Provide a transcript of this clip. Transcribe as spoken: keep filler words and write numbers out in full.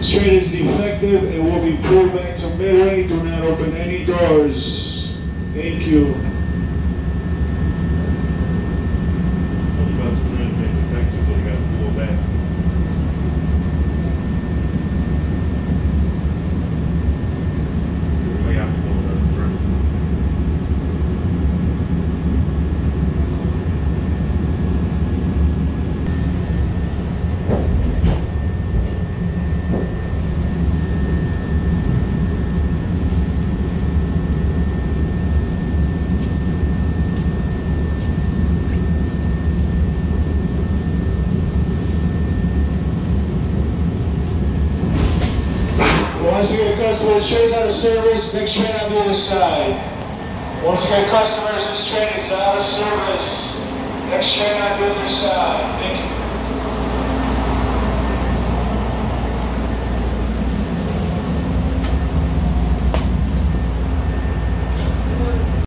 This train is defective and will be pulled back to Midway. Do not open any doors. Thank you. What about the train being defective, so they got to pull back? We have to pull another train. Once again, customers, train's out of service, next train on the other side. Once again, customers, this train is out of service. Next train on the other side. Thank you.